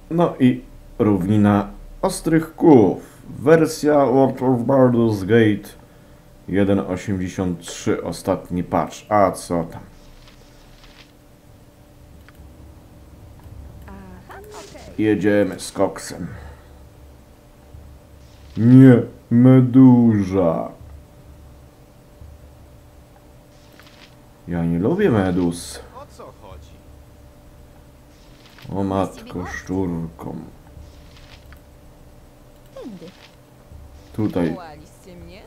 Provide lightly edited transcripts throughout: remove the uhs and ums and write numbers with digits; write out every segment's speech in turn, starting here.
No i równina ostrych kłów. Wersja World of Baldur's Gate 1.83, ostatni patch. A co tam? Aha, okej. Jedziemy z koksem. Nie, meduza. Ja nie lubię meduz. O co chodzi? O matko, szczurką. Tędy. Tutaj, Wołaliście mnie?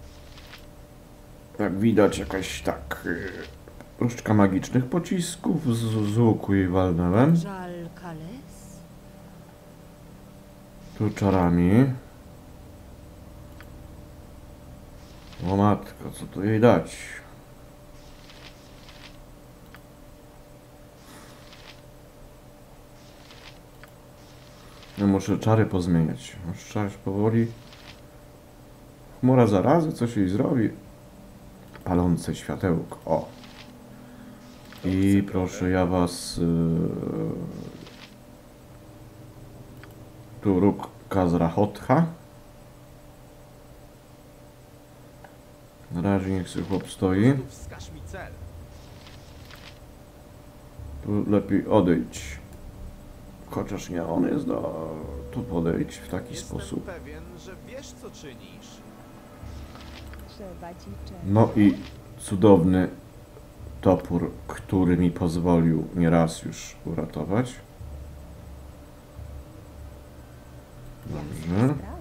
jak widać, jakaś tak... różdżka magicznych pocisków z łuku jej walnąłem. Żal Kales? Tu czarami. O matko, co tu jej dać? No muszę czary pozmieniać. Trzeba już powoli. Chmura zarazy, coś jej zrobi. Palące światełko. O. I proszę ja was... tu róg Kazrahotha. Na razie niech sobie chłop stoi. Tu wskaż mi cel. Tu lepiej odejdź. Chociaż nie, on jest do... tu podejdź w taki Jestem sposób. pewien, że wiesz co czynisz. Trzeba ci czekać. No i cudowny topór, który mi pozwolił nieraz już uratować. Dobrze. Sprawa.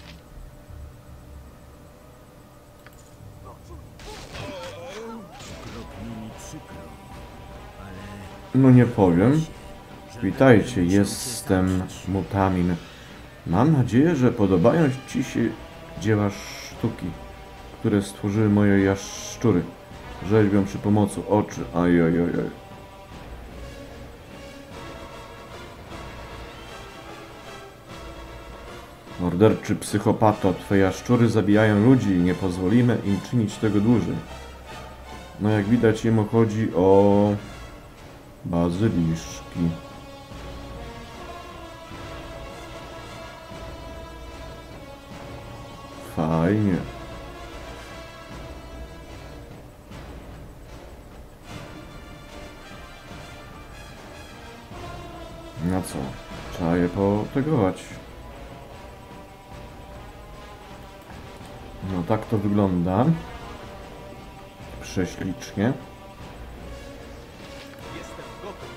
No nie powiem. Witajcie, jestem Mutamin. Mam nadzieję, że podobają ci się dzieła sztuki, które stworzyły moje jaszczury. Rzeźbią przy pomocy oczy. Ojojojoj. Morderczy psychopato, twoje jaszczury zabijają ludzi i nie pozwolimy im czynić tego dłużej. No jak widać, jemu chodzi o bazyliszki. Fajnie. No co? Trzeba je potegować. No tak to wygląda. Prześlicznie. Jestem gotów.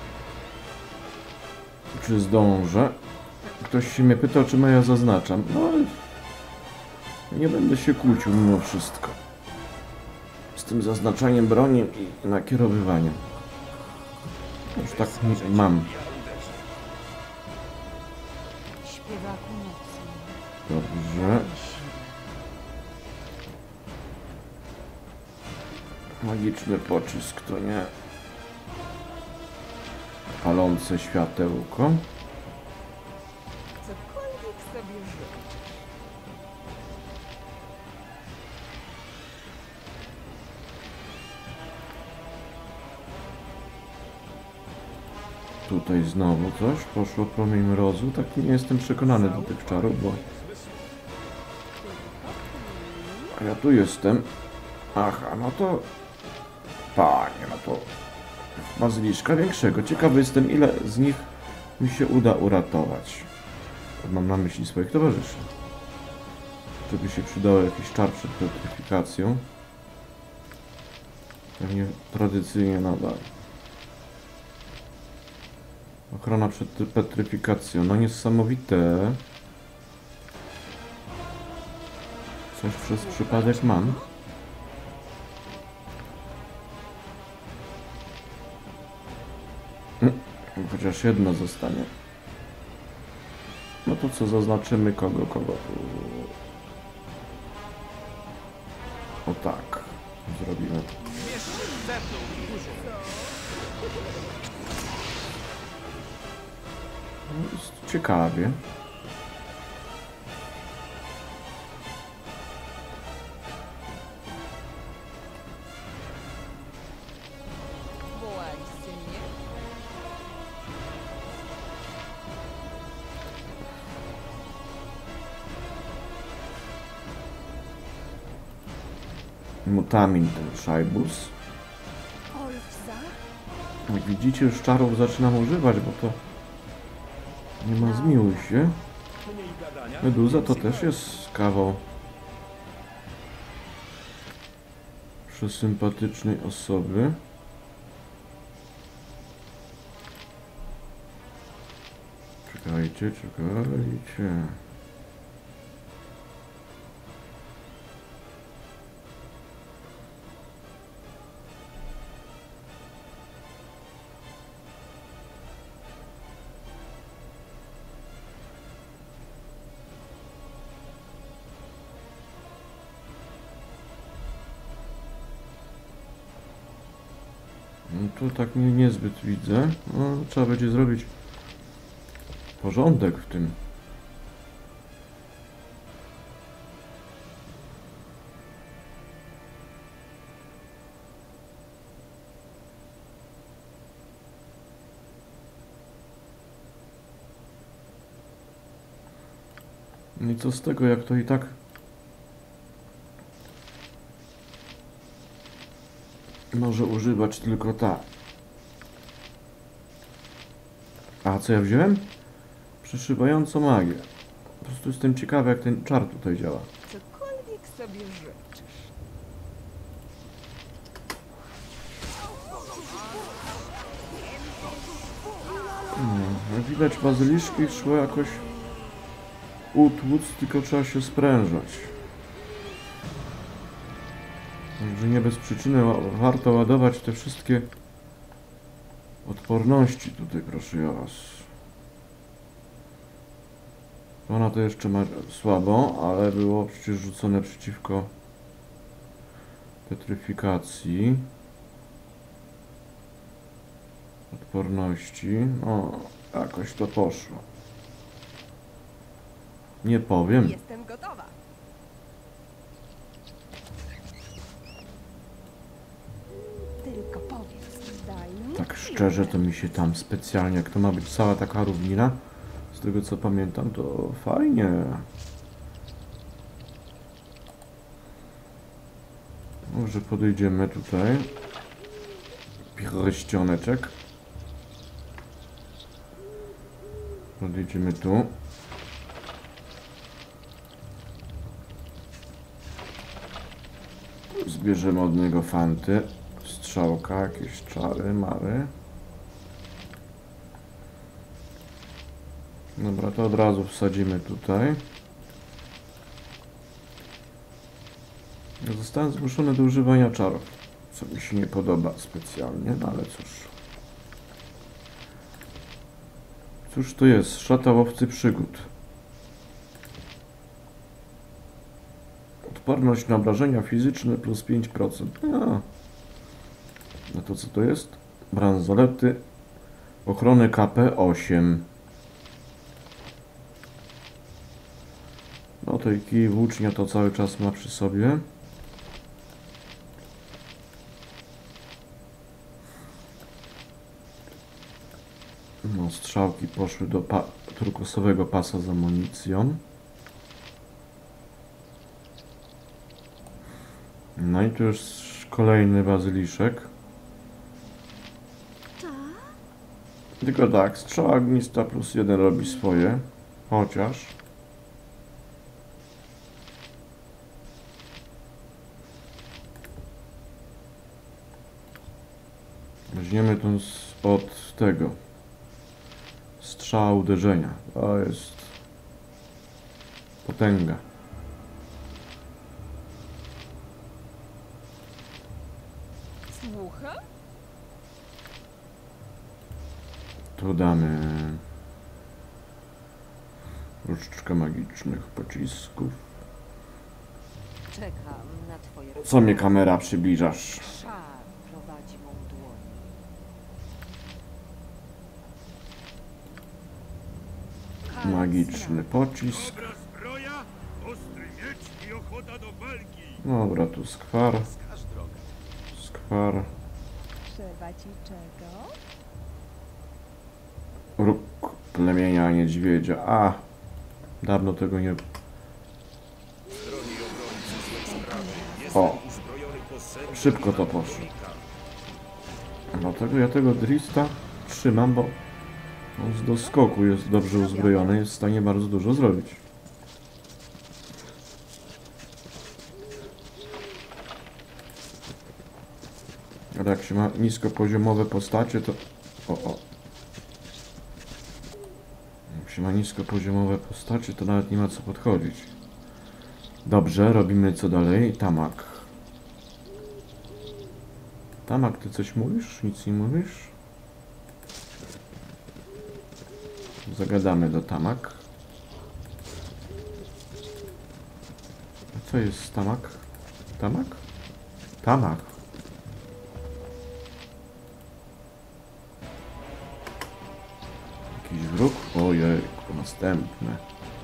Czy zdążę? Ktoś się mnie pytał, czy ja zaznaczam. No ale nie będę się kłócił mimo wszystko. Z tym zaznaczaniem broni i nakierowywaniem. Już tak mam. Śpiewaku nocy. Dobrze. Magiczny pocisk to nie. Palące światełko. Cokolwiek sobie życz. Tutaj znowu coś poszło, promień mrozu. Tak nie jestem przekonany do tych czarów, bo... A ja tu jestem. Aha, no to... Panie, no to... Bazyliszka większego. Ciekawy jestem, ile z nich mi się uda uratować. Mam na myśli swoich towarzyszy. Żeby się przydało jakiś czar przed petryfikacją. Pewnie tradycyjnie nadal. Ochrona przed petryfikacją. No niesamowite. Coś przez przypadek mam. Chociaż jedno zostanie. No to co, zaznaczymy kogo? O tak. Zrobimy. Zmierz się ze mną, górze. No, jest ciekawie. Wołaliście mnie? Mutamin ten szajbus. Olfza? Jak widzicie, już czarów zaczynam używać, bo to nie ma zmiłuj się. Meduza to też jest kawał przesympatycznej osoby. Czekajcie, czekajcie. No tu tak mnie niezbyt widzę. No, trzeba będzie zrobić porządek w tym. No i co z tego, jak to i tak może używać tylko ta. A co ja wziąłem? Przeszywającą magię. Po prostu jestem ciekawy, jak ten czar tutaj działa. Cokolwiek sobie życzysz. No, widać, bazyliszki szło jakoś utłuc, tylko trzeba się sprężać. Także nie bez przyczyny warto ładować te wszystkie odporności tutaj, proszę ja was. Ona to jeszcze ma słabo, ale było przecież rzucone przeciwko petryfikacji. Odporności. O, jakoś to poszło. Nie powiem. Jestem gotowa. Tylko powiedz, daj mi Tak chwilę. szczerze to mi się tam specjalnie, jak to ma być cała taka równina, z tego co pamiętam, to fajnie. Może podejdziemy tutaj. Pierścioneczek. Podejdziemy tu. Zbierzemy od niego fanty. Strzałka, jakieś czary, mary. Dobra, to od razu wsadzimy tutaj. Zostałem zmuszony do używania czarów, co mi się nie podoba specjalnie, no ale cóż. Cóż to jest? Szata łowcy przygód. Odporność na obrażenia fizyczne plus 5%. No to co to jest? Bransolety. Ochrony KP 8. No to i kij włócznia to cały czas ma przy sobie. No, strzałki poszły do turkosowego pasa z amunicją. No i tu już kolejny bazyliszek. Tylko tak, strzała ognista plus 1 robi swoje. Chociaż weźmiemy tą od tego strzała uderzenia. To jest potęga. Słucham? Tu damy różdżkę magicznych pocisków. Czekam na twoje... Co mnie kamera przybliżasz? Szar prowadzi mą dłoń. Magiczny pocisk. Dobra zbroja, ostry miecz i ochota do walki. Dobra, tu skwar. Wskaż drogę. Skwar. Trzeba ci czego? Róg plemienia niedźwiedzia. A! Dawno tego nie... Broni obrońcy swej sprawy. O! Jestem uzbrojony szybko to poszło. Dlatego ja tego Drista trzymam, bo on z doskoku jest dobrze uzbrojony, jest w stanie bardzo dużo zrobić. Ale jak się ma niskopoziomowe postacie, to... Jak się ma niskopoziomowe postacie, to nawet nie ma co podchodzić. Dobrze, robimy co dalej? Tamak. Tamak, ty coś mówisz? Nic nie mówisz? Zagadamy do Tamak. A co jest Tamak? Tamak? Tamak. Jakiś wróg? Ojej, następne.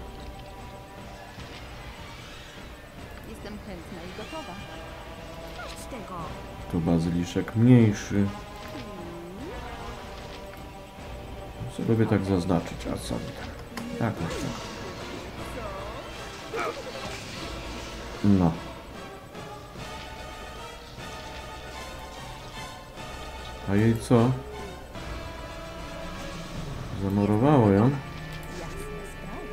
Jestem chętna i gotowa. Dość tego. Tu bazyliszek mniejszy. Co lubię tak zaznaczyć, a co mi tak? Jakoś tak. No. A jej co? Zamurowało ją? Jasna sprawa.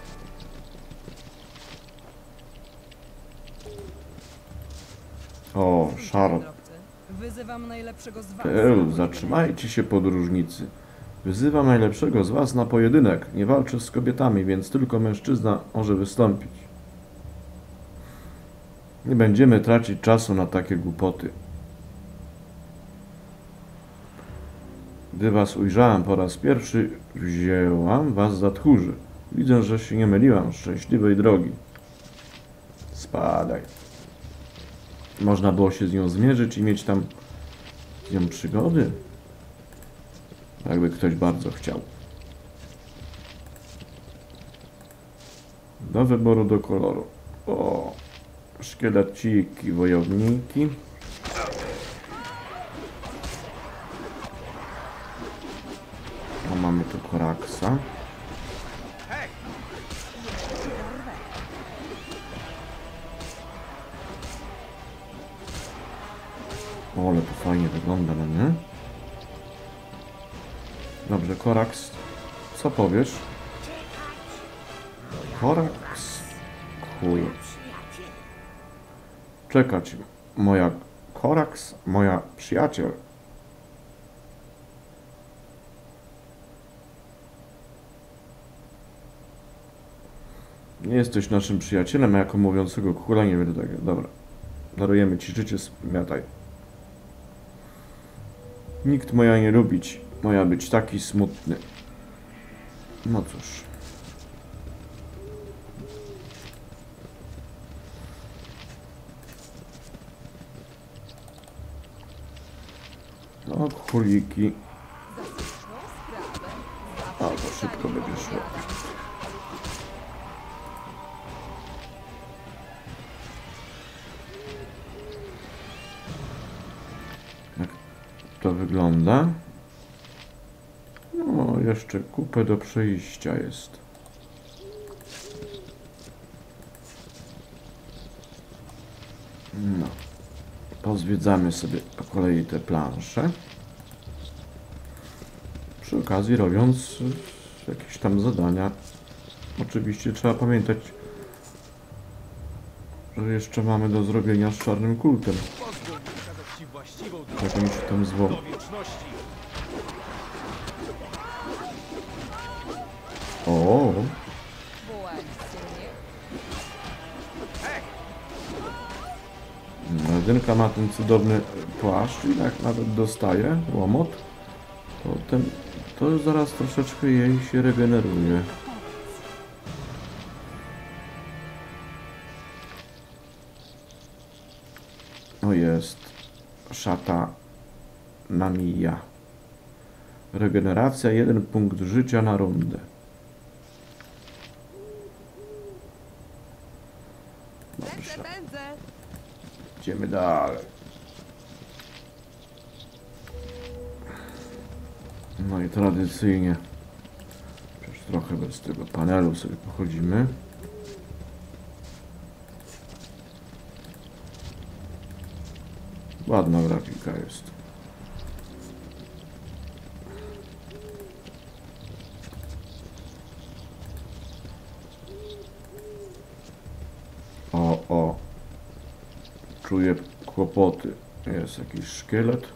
O, szaro. Wyzywam najlepszego z was. Zatrzymajcie się, podróżnicy. Wyzywam najlepszego z was na pojedynek. Nie walczę z kobietami, więc tylko mężczyzna może wystąpić. Nie będziemy tracić czasu na takie głupoty. Gdy was ujrzałem po raz pierwszy, wzięłam was za tchórzy. Widzę, że się nie myliłam. Szczęśliwej drogi. Spadaj. Można było się z nią zmierzyć i mieć tam z nią przygody. Jakby ktoś bardzo chciał. Do wyboru do koloru. O, szkieleciki, wojowniki. A mamy tu Koraksa. O, ale to fajnie wygląda, no nie? Dobrze, Koraks, co powiesz? Koraks, chuj. Czekać, moja Koraks, moja przyjaciel. Nie jesteś naszym przyjacielem, a jako mówiącego króla nie będę tego. Dobra, darujemy ci życie, zmiataj. Nikt moja nie lubić, moja być taki smutny. No cóż. No, króliki. A, to szybko będzie szło. Jak to wygląda? No, jeszcze kupę do przejścia jest. No. Pozwiedzamy sobie po kolei te plansze. Przy okazji robiąc jakieś tam zadania. Oczywiście trzeba pamiętać, że jeszcze mamy do zrobienia z czarnym kultem. Pozwól mi wskazać ci właściwą drogę Jakimś tam złą. do wieczności. O, Jedynka ma ten cudowny płaszcz i jak nawet dostaje łomot, to zaraz troszeczkę jej się regeneruje. O, jest szata Namiya. Regeneracja 1 punkt życia na rundę. Dobrze. Idziemy dalej. No i tradycyjnie już trochę bez tego panelu sobie pochodzimy. Ładna grafika jest. O. Czuję kłopoty. Jest jakiś szkielet.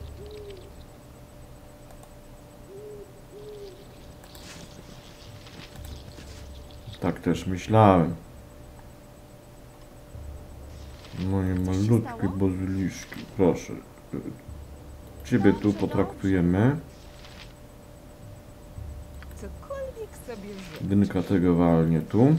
Tak też myślałem. Moje malutkie bazyliszki. Proszę. Ciebie tu potraktujemy. Cokolwiek sobie życzy. Dynka tego walnie tu.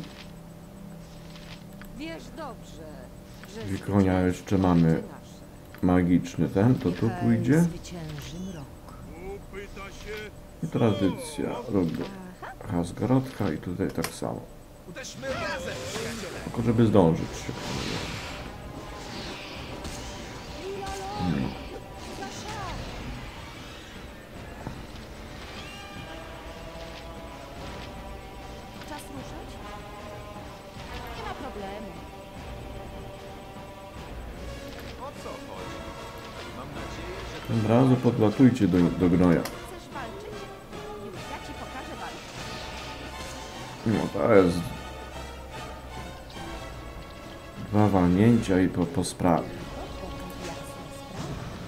Wiesz dobrze, że Wikonia jeszcze mamy zwycięstwo nasze. magiczny ten, to tu pójdzie. Zwycięży mrok. Upyta się I tradycja. Robię Hasgarodka i tutaj tak samo. Uderzmy razem, przyjaciele! Tylko żeby zdążyć się. Czas ruszać? Nie ma problemu. O co chodzi? Mam nadzieję, że Tym razu podlatujcie do gnoja. Chcesz walczyć? Już ja ci pokażę walkę. No to jest... Dwa walnięcia i po sprawie. Jasna sprawa.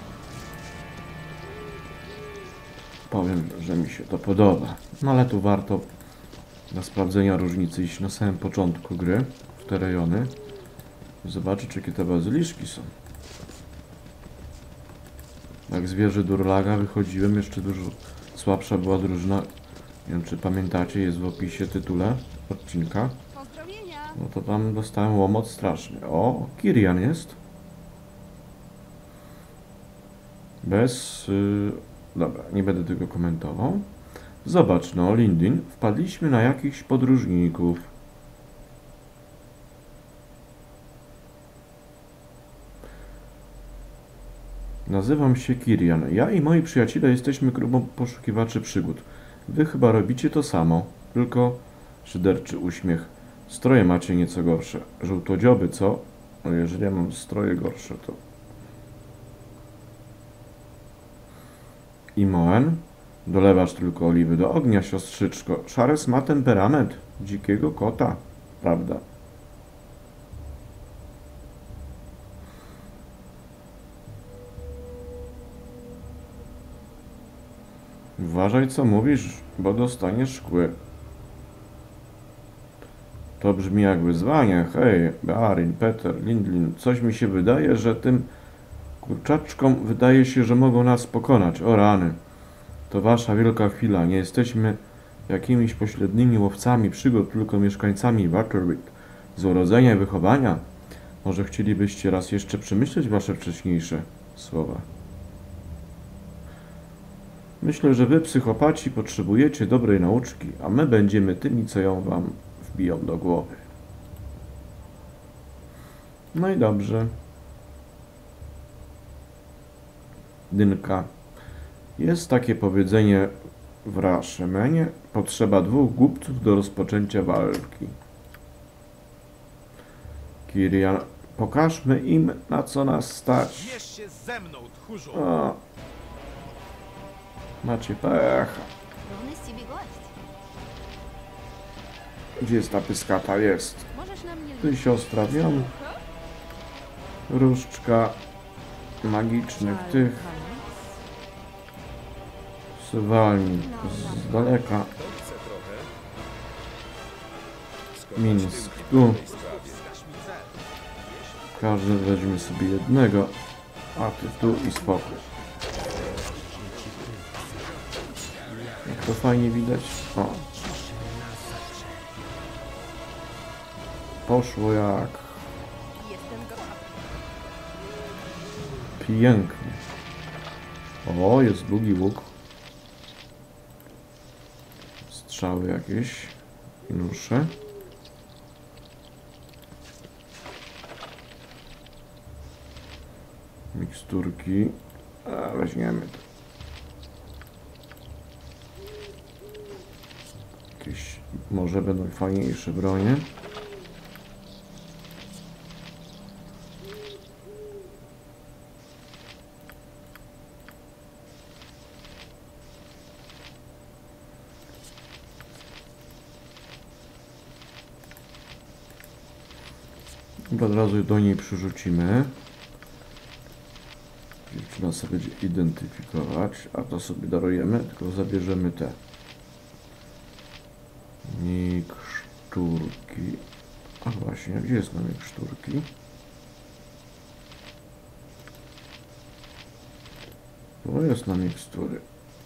Powiem, że mi się to podoba. No ale tu warto dla sprawdzenia różnicy iść na samym początku gry, w te rejony. I zobaczyć, jakie te bazyliszki są. Jak z wieży Durlaga wychodziłem, jeszcze dużo słabsza była drużyna. Nie wiem, czy pamiętacie, jest w opisie tytule odcinka. Pozdrowienia! No to tam dostałem łomot straszny. O, Kirian jest. Bez... dobra, nie będę tego komentował. Zobacz, no, Lindin, wpadliśmy na jakichś podróżników. Nazywam się Kirian. Ja i moi przyjaciele jesteśmy grupą poszukiwaczy przygód. Wy chyba robicie to samo, tylko szyderczy uśmiech. Stroje macie nieco gorsze. Żółtodzioby, co? No jeżeli ja mam stroje gorsze, to... Imoen? Dolewasz tylko oliwy do ognia, siostrzyczko. Szares ma temperament dzikiego kota, prawda? Uważaj, co mówisz, bo dostaniesz szkły. To brzmi jak wyzwanie. Hej, Bearin, Peter, Lindlin, coś mi się wydaje, że tym kurczaczkom wydaje się, że mogą nas pokonać. O rany. To wasza wielka chwila. Nie jesteśmy jakimiś pośrednimi łowcami przygód, tylko mieszkańcami Waterwick. Z urodzenia i wychowania. Może chcielibyście raz jeszcze przemyśleć wasze wcześniejsze słowa. Myślę, że wy, psychopaci, potrzebujecie dobrej nauczki, a my będziemy tymi, co ją wam wbiją do głowy. No i dobrze. Dynka. Jest takie powiedzenie w Rashomenie. Potrzeba 2 głupców do rozpoczęcia walki. Kirian, pokażmy im, na co nas stać. Zmierz się ze mną, tchórzu! O. Macie pecha. Równy z ciebie gość. Gdzie jest ta pyskata? Jest. Możesz na mnie Ty, siostra, wiem. Różdżka magicznych tych zwalni z daleka. Mińsk tu. Każdy weźmie sobie jednego, a ty tu i spokój. Jak to fajnie widać. O. Poszło jak jestem gotowa. pięknie. O, jest długi łuk. Strzały jakieś. Nóże. Miksturki. A, weźmiemy to. Jakieś może będą fajniejsze bronie. I od razu do niej przyrzucimy. Dziewczyna sobie będzie identyfikować, a to sobie darujemy, tylko zabierzemy te mikszturki. A właśnie, gdzie jest na mikszturki? To jest na mikstury.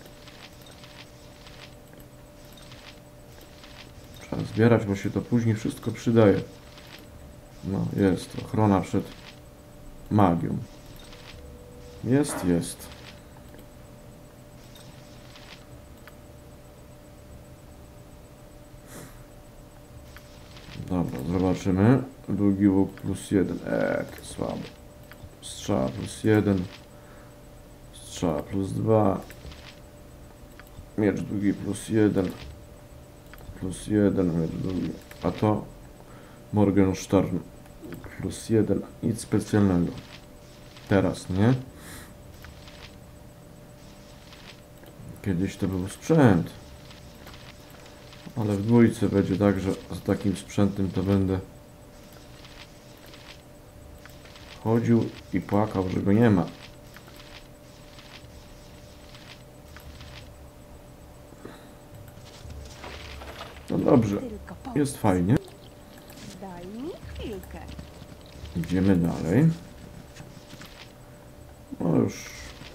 Trzeba zbierać, bo się to później wszystko przydaje. No, jest. Ochrona przed magią. Jest. Dobra, zobaczymy. Długi łuk +1. To słabo. Strzała +1. Strzała +2. Miecz długi +1. +1. Miecz długi. A to Morgenstern +1. Nic specjalnego. Teraz, nie? Kiedyś to był sprzęt. Ale w dwójce będzie tak, że z takim sprzętem to będę chodził i płakał, że go nie ma. No dobrze, Tylko powiedz. jest fajnie. Daj mi chwilkę. Idziemy dalej. No już.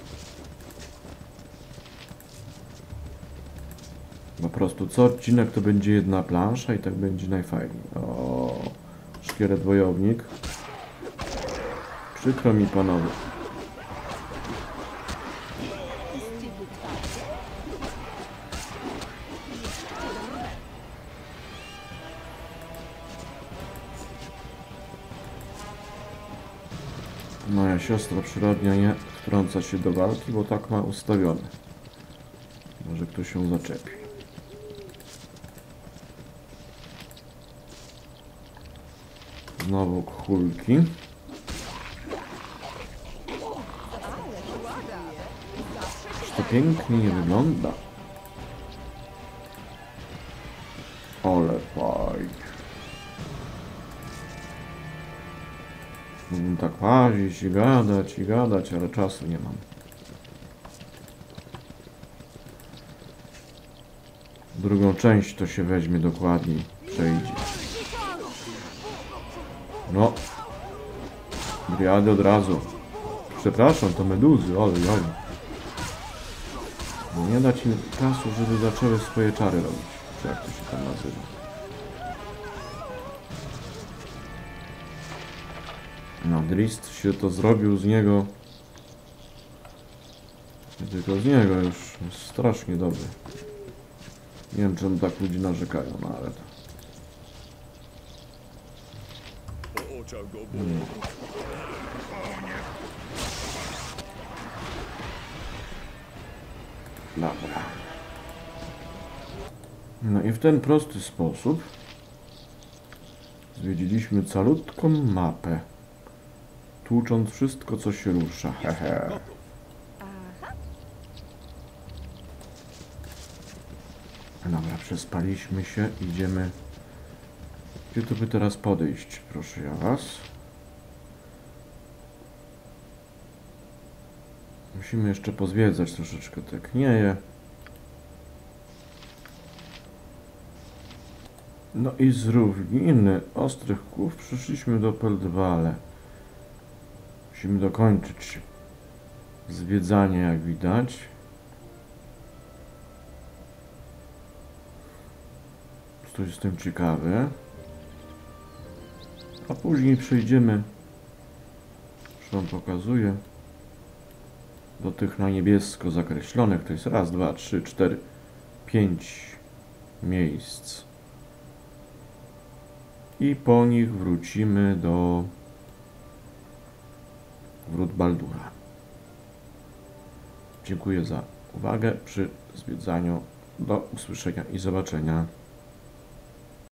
Po prostu co odcinek to będzie jedna plansza i tak będzie najfajniej. O, szkielet wojownik. Przykro mi, panowie. Z ciebie twardzie? Moja siostra przyrodnia nie wtrąca się do walki, bo tak ma ustawione. Może ktoś się zaczepi. Znowu kulki. To pięknie nie wygląda. Ale fajnie. Mógłbym tak łazić i gadać, ale czasu nie mam. Drugą część to się weźmie dokładniej, przejdzie. No. Driady od razu. Przepraszam, to meduzy, ale. Nie da ci czasu, żeby zaczęły swoje czary robić. Czy jak to się tam nazywa. No, Drist się to zrobił z niego. Nie tylko z niego, już jest strasznie dobry. Nie wiem, czemu tak ludzie narzekają, no ale to... Po oczach go Dobra. No i w ten prosty sposób zwiedziliśmy calutką mapę, tłucząc wszystko, co się rusza. Hehe. Dobra, przespaliśmy się, idziemy. Gdzie tu by teraz podejść, proszę ja was? Musimy jeszcze pozwiedzać troszeczkę te knieje. No i z równiny Ostrych Kłów przyszliśmy do Peldwale. Musimy dokończyć zwiedzanie, jak widać. Coś z tym ciekawy. A później przejdziemy, już wam pokazuję, do tych na niebiesko zakreślonych. To jest raz, dwa, trzy, cztery, 5 miejsc. I po nich wrócimy do Wrót Baldura. Dziękuję za uwagę przy zwiedzaniu. Do usłyszenia i zobaczenia.